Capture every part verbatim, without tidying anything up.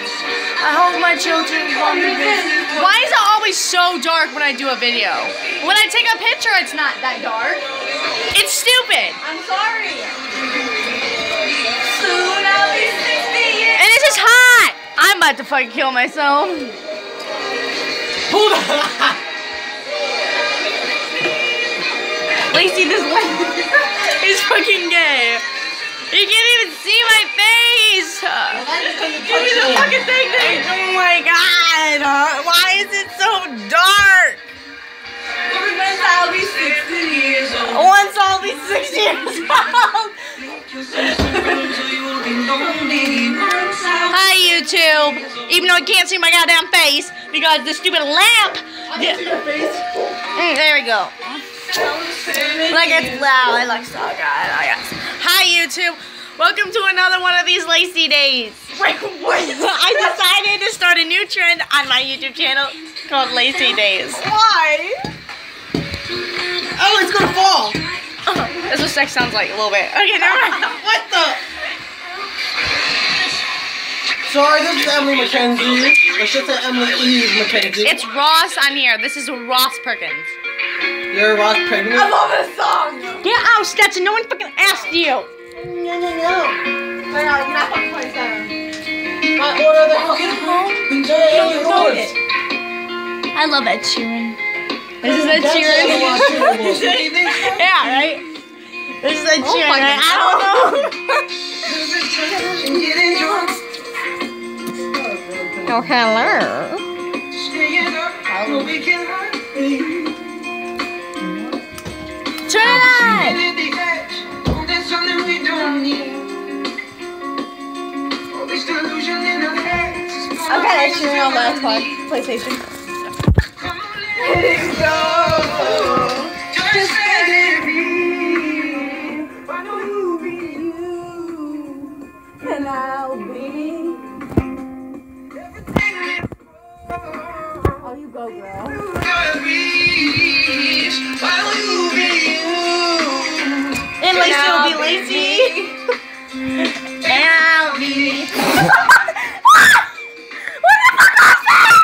I hope my children love me. Why is it always so dark when I do a video? When I take a picture, it's not that dark. It's stupid. I'm sorry. Soon I'll be sixty years. And it's just hot. I'm about to fucking kill myself. Hold on. Lacey, this light is fucking gay. You can't even see my face. Give me the fucking thing. Oh my god. Why is it so dark? Once I'll be sixty years old. Once I'll be sixty years old. Hi, YouTube. Even though I can't see my goddamn face because the stupid lamp. I can see your face. Mm, there we go. Like it's loud. I like so good. Oh, yes. Hi, YouTube. Welcome to another one of these Lacey days. Wait, what? I decided to start a new trend on my YouTube channel called Lacey Days. Why? Oh, it's gonna fall. Oh, that's what sex sounds like a little bit. Okay, never mind. What the? Sorry, this is Emily Mackenzie. I should say Emily Eve Mackenzie. It's Ross on here. This is Ross Perkins. You're Ross pregnant? I love this song. Get out, Stetson. No one fucking asked you. No, no, no. Wait, no, you're not fucking twenty-seven. My order the fucking home. Don't vote it. I love Ed Sheeran. This is Ed Sheeran. Yeah, right? This is Ed Sheeran, right? I don't know. Oh, hello. Turn it on! I've got Ed Sheeran on my Xbox, PlayStation. Let it go. Just let it be. Why don't you be you? And I'll be. Oh, you go, girl. And Lacey will be Lacey. And I'll be. What the fuck was that?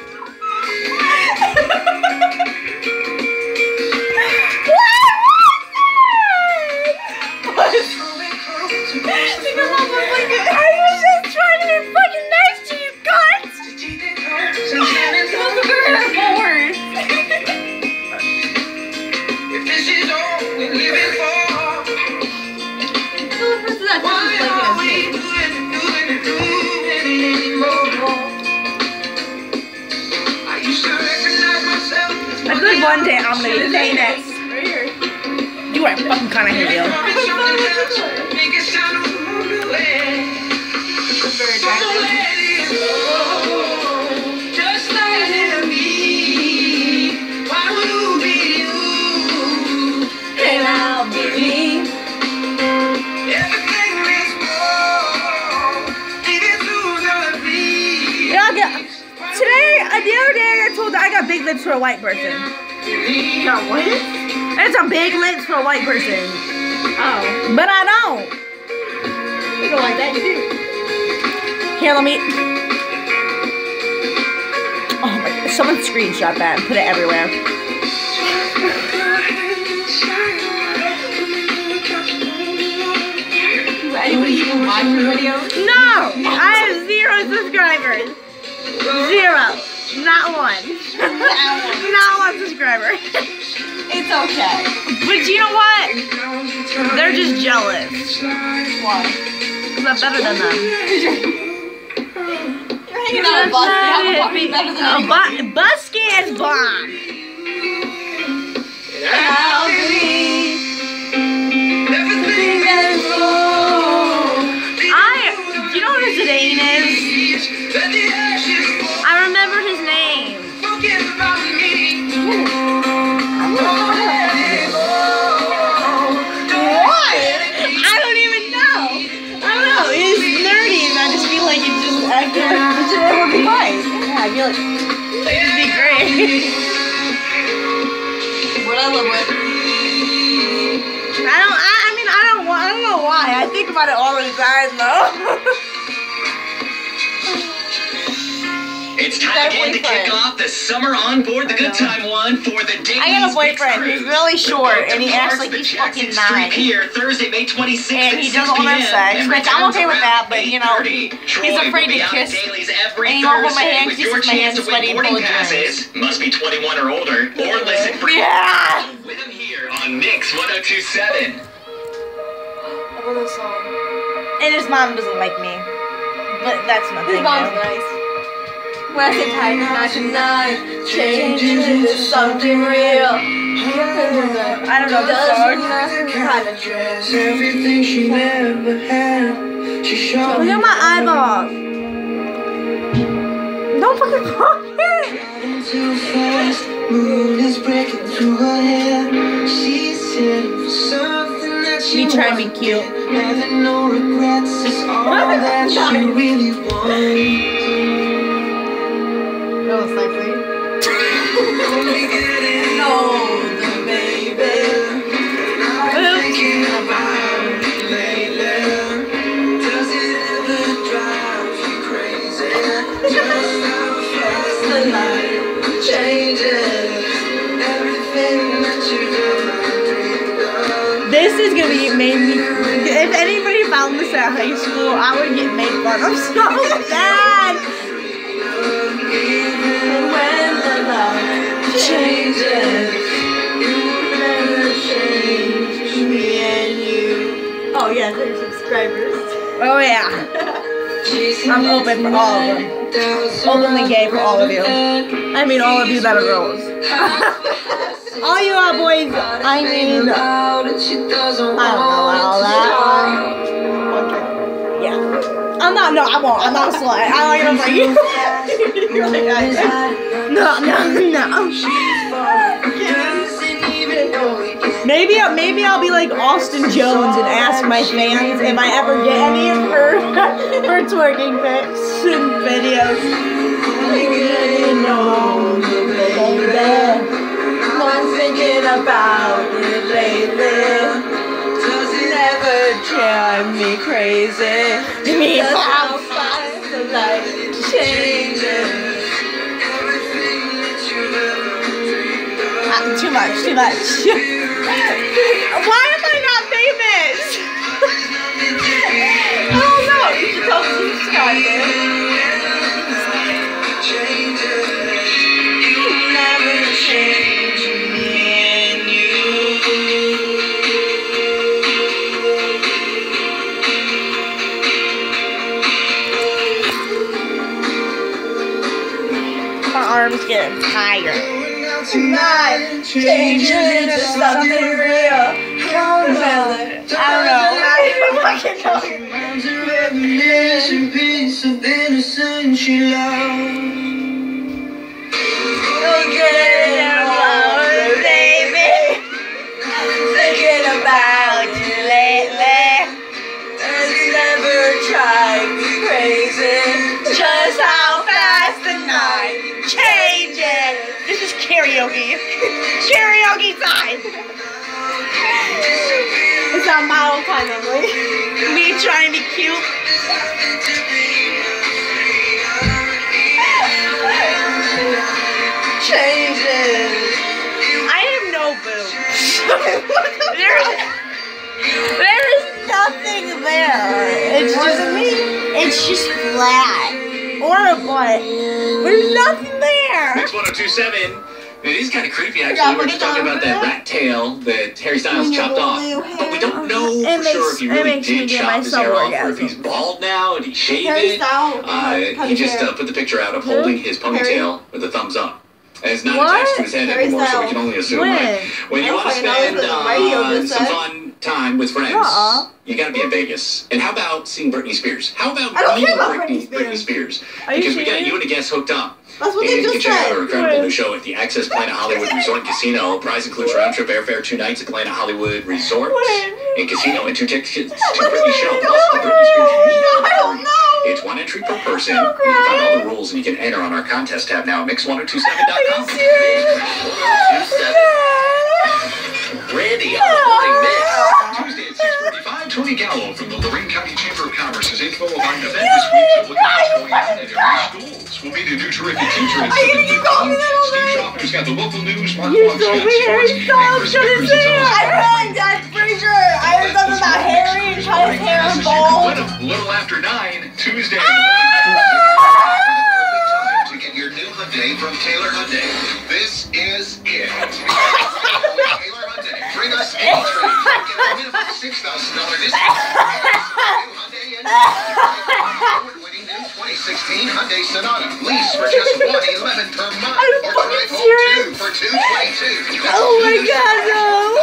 What was that? I was just trying to be fucking nice to you guys. If this is all we're living for, why are we doing it, doing it, doing it anymore? I used to recognize myself. I feel like one day I'm gonna be famous. Right here. You are fucking kind of hideous. Make it sound a little away. Very attractive. Just let it be. Why would you be you? And I'll be me. Everything is wrong. Leave it to the beat. Yeah, I got, today, uh, the other day, I told that I got big lips for a white person. You got what? It's a big lips for a white person. Oh. But I don't. You don't like that, you do. Here, let me. Oh my, someone screenshot that and put it everywhere. Anybody even watch your videos? No! I have zero subscribers. Zero. Not one. Not one subscriber. It's okay. But you know what? They're just jealous. Why? Because I'm better than them. You're hanging out with Busky. How the fuck are you better than A anybody? bu Busky is bomb. I'll be everything that is wrong. I, do you know what his name is? I remember his name. What? I don't even know. I don't know. It's nerdy and I just feel like it's just accurate. It would be fine. Yeah, I feel like it'd be great. What I live with? I don't, I, I mean, I don't, I don't know why. I think about it all the time though. got a Time again to boyfriend. kick off the summer on board the Good Time one for the Dailies I got a boyfriend. Mixed He's Cruise. really short, With and he Boat acts to like Parks, he's the Jackson fucking Street nine. Pier, Thursday, May twenty-sixth And at he six doesn't want to have p m, sex, and which I'm returns okay with around that, but, you know, eight thirty. he's Troy afraid will be to out kiss. at Dailies every And he won't hold my Thursday hand with 'cause he your sees my chance hand to win sweaty and boarding full of drinks. passes. Must be twenty-one or older, or listen for Yeah! with him here on Mix one oh two point seven. I love this song. And his mom doesn't like me. But that's nothing. His mom's new. nice. When I say tight, not tonight, change into something real. I don't know the song. Kind of dress. Everything she never had. She showed Look me at my eyeball. Don't fucking fuck it. driving too fast. Moon is breaking through her hair. She's heading for something that she Me trying to be wants. cute. Having no regrets is all that she really wants. That was sexy. Only getting older, baby. I'm thinking about it lately. Does it ever drive you crazy? Just how fast the light changes. Everything that you've ever dreamed of. This is gonna be made me. If anybody found this at high school, I would get made fun of so bad. Even when the light changes, you will never change me and you. Oh yeah, they're subscribers. Oh yeah. I'm open for all of them. Openly gay for all of you. I mean, all of you that are girls. All you are boys. I mean, I don't know all that. Okay. Yeah. I'm not. No, I won't. I'm not a slut. I don't like you. No, no, no. Maybe, maybe I'll be like Austin Jones and ask my fans if I ever get any of her, her twerking pics and videos. I'm thinking about it lately. Does it ever drive me crazy? Me how fast the light changes. Uh, too much, too much. Why am I not famous? I don't know. You should tell me subscribers. Never change me and you. My arms getting tired. Tonight, change it into something real. I don't know. I don't know. I fucking know. Mom's a revelation, piece of innocence she loves. Don't get alone, baby. Thinking about you lately. Does it ever drive me crazy? Just how fast the night changes. This is karaoke. Karaoke time. It's not my own kind of way. Me trying to be cute. Changes. I have no boobs. there, there is nothing there. It's just me. It's just flat. Or a butt. There's nothing there. Mix one oh two point seven. It is kind of creepy, actually. We're just talking about that rat tail that Harry Styles chopped off. But we don't know It for makes- sure if he it really makes me did get chop his myself hair off or if orgasm. he's bald now and he shaved Harry it. Styles, Uh, cut he his just hair. uh, put the picture out of holding his ponytail with a thumbs up. And it's not What? attached to his head Harry anymore, so we Styles. can only assume. When? Like, when you I want to don't know, spend it's on the radio uh, this some side. fun time with friends, Uh-uh. you gotta be in Vegas. And how about seeing Britney Spears? How about I don't meeting care about Britney, Britney Britney Spears? Are you Because we got serious? you and a guest hooked up. That's what And they you can just check out our said. incredible Right. new show at the Access Planet Hollywood Resort and Casino. Prize includes round trip airfare, two nights at Planet Hollywood Resort and Casino, and two tickets to Britney's show, plus the Britney Spears meet and I don't greet. know. It's one entry per person. You can find all the rules and you can enter on our contest tab now at mix one oh two seven dot com. Are you serious? Randy on the morning mix. Tuesday at six forty-five, Tony Gallo from the Lorraine County Chamber of Commerce's info on an event this week to look at what's going on in area schools. This will be the new terrific teacher at seven fifteen. Steve Schaffner's got the local news. Mark You're Walk's so got weird. sports. Stop, And Chris shut Vickers it is down. on I heard that, pretty sure. I heard something about Harry and trying his hair This is bald. you can win 'em. Little after nine, Tuesday. To get your new Hyundai from Taylor Hyundai. This is it. Taylor Hyundai. Bring us any trade. Get a minimum six thousand dollars discount. New Hyundai and award-winning new twenty sixteen Hyundai Sonata. Lease for just one eleven per month. I'm Or fucking drive home serious. two for two twenty-two. Oh my god, no.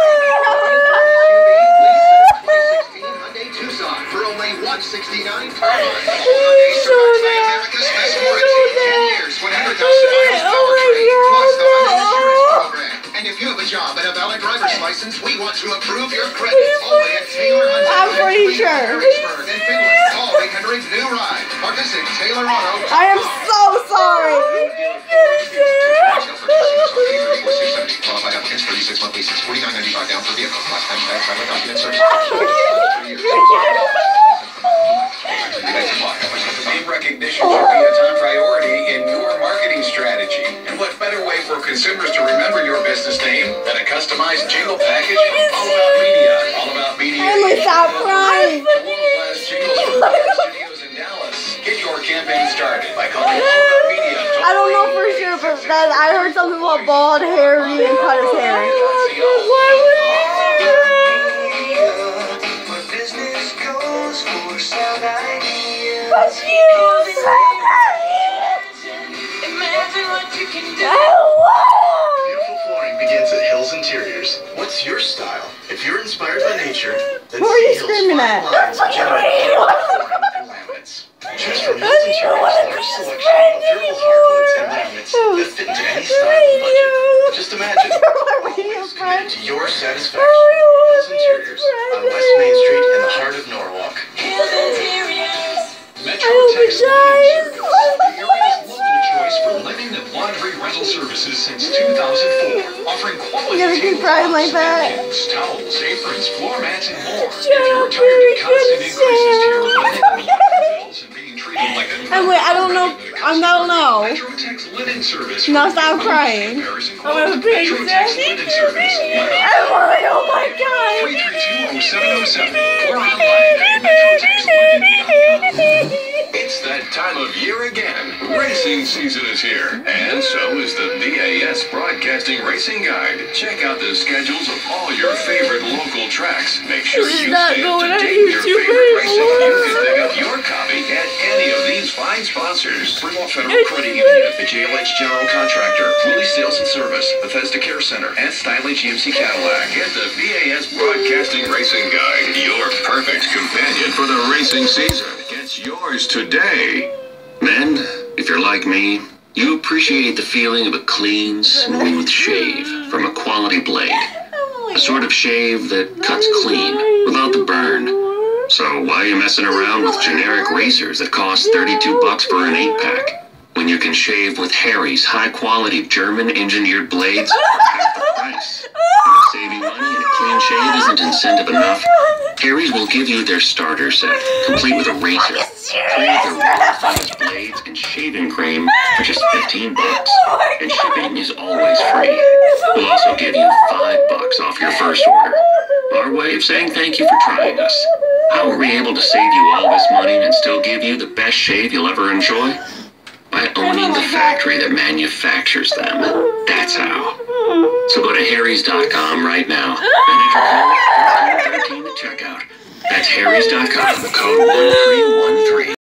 Hyundai Tucson for only one sixty-nine per month. Hyundai certified by America's best warranty. ten years, one hundred thousand miles Oh my powertrain, God, plus the Hyundai no. Insurance Program. And if you have a job and a valid driver's license, we want to approve your credit. Only at Taylor Hyundai. I'm pretty in sure. Harrisburg and Finland. Call eight hundred new ride or visit Taylor Auto. I am so sorry. Qualified applicants, thirty-six month leases, forty-nine ninety-five down per vehicle. Last time tax, highway document service. Name recognition should be a top priority in your marketing strategy. And what better way for consumers to remember your business name than a customized jingle package from All About Media? All About Media. Emily, stop crying. World-class jingles from Fox Studios in Dallas. Get your campaign started by calling All About Media. I don't know for sure, but that I heard something about bald Harry and cut his hair. But you imagine what you can do. Beautiful flooring begins at Hills Interiors. What's your style? If you're inspired by nature, then Who are you see Hills screaming fine at? lines of genuine flooring and laminates. Choose from Hills Interiors' large selection of durable hardwoods and laminates that fit into any style and budget. Just imagine, always committed to your satisfaction. Hills Interiors on West Main Street in the heart of Norwalk. Hills Interiors. Metro Tex Linen Service, the area's local choice for linen and laundry rental services since two thousand four, offering quality You gonna keep crying like that? napkins, towels, aprons, floor mats, and more. If you're tired of constant increases to your linen and laundry bills and being treated like a And wait, I don't know. I don't know. Metro Tex Linen Service. Now stop crying. I'm a big Metro Tex Linen Service. Emily, oh my god. three three two oh seven oh seven or online at metro tex linen dot com. It's that time of year again. Racing season is here, and so is the B A S Broadcasting Racing Guide. Check out the schedules of all your favorite local tracks. Make sure This is you not stay up going to on date with your YouTube favorite racing. You anymore. can pick up your copy at any of these fine sponsors. Fremont Federal It's Credit good. Union, the J L H General Contractor, Willie's Sales and Service, Bethesda Care Center, and Stanley G M C Cadillac. Get the B A S Broadcasting Racing Guide, your perfect companion for the racing season. Gets yours today. Men, if you're like me, you appreciate the feeling of a clean, smooth shave from a quality blade. A sort of shave that cuts clean, without the burn. So why are you messing around with generic razors that cost thirty-two bucks for an eight-pack? When you can shave with Harry's high-quality German-engineered blades for half the price. And to save you money and a clean shave isn't incentive enough, Harry's will give you their starter set, complete with a razor, three of their world-class blades, and shaving cream for just fifteen bucks. And shipping is always free. We'll also give you five bucks off your first order. Our way of saying thank you for trying us. How are we able to save you all this money and still give you the best shave you'll ever enjoy? By owning the factory that manufactures them. That's how. So go to harrys dot com right now and enter code one three one three at checkout. That's harrys dot com, code one three one three.